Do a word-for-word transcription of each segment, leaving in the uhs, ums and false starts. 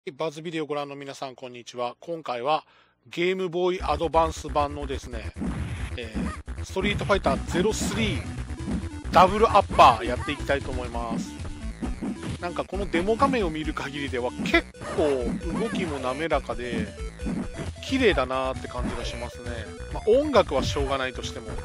バズビデオをご覧の皆さん、こんにちは。今回はゲームボーイアドバンス版のですね、えー、ストリートファイターゼロスリーダブルアッパーやっていきたいと思います。なんかこのデモ画面を見る限りでは結構動きも滑らかで綺麗だなーって感じがしますね。まあ、音楽はしょうがないとしても。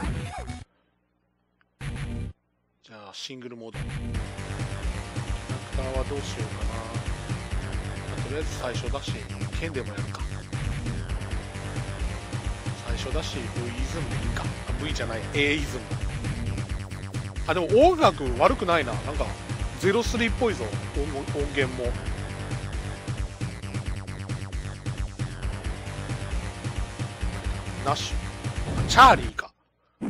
じゃあシングルモード。キャラクターはどうしようかな。とりあえず最初だし、剣でもやるか。最初だし、V イズムでいいか。V じゃない、A イズム。あ、でも音楽悪くないな。なんか、ゼロスリーっぽいぞ、音、音源も。ナッシュ。チャーリーか。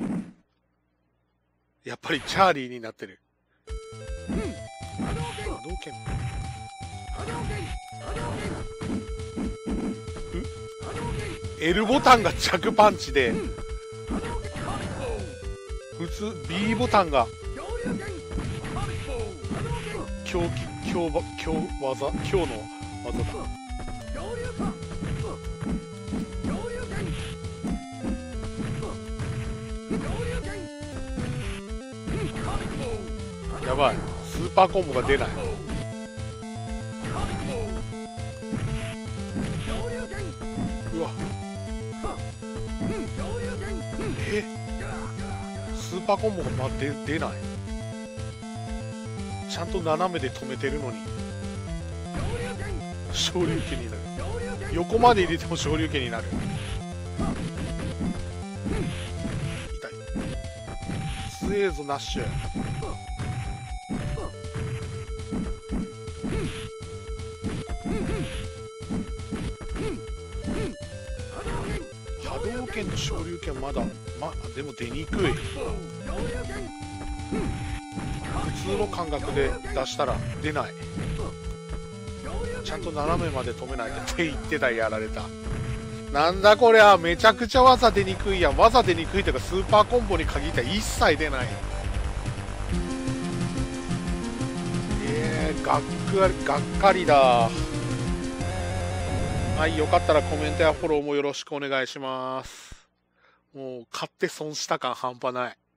やっぱりチャーリーになってる。うん。波動拳。L ボタンが着パンチで普通 B ボタンが強気強ば強技強の技だ。やばい、スーパーコンボが出ない。うわ、え、スーパーコンボがま出出ない。ちゃんと斜めで止めてるのに昇竜拳になる。横まで入れても昇竜拳になる。痛い。強えぞナッシュ。波動拳と昇竜拳まだまでも出にくい。普通の感覚で出したら出ない。ちゃんと斜めまで止めないとって言ってた。やられた。なんだこりゃ、めちゃくちゃ技出にくいやん。技出にくいというかスーパーコンボに限っては一切出ない。えー、がっかりがっかりだ。はい、よかったらコメントやフォローもよろしくお願いします。もう買って損した感半端ない。